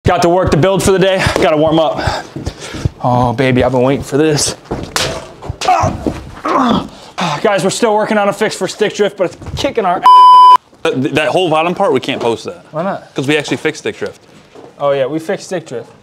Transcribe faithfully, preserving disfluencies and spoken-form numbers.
Got to work the build for the day. Got to warm up. Oh, baby, I've been waiting for this. Guys, we're still working on a fix for stick drift, but it's kicking our Uh, that whole bottom part, we can't post that. Why not? Because we actually fixed stick drift. Oh yeah, we fixed stick drift.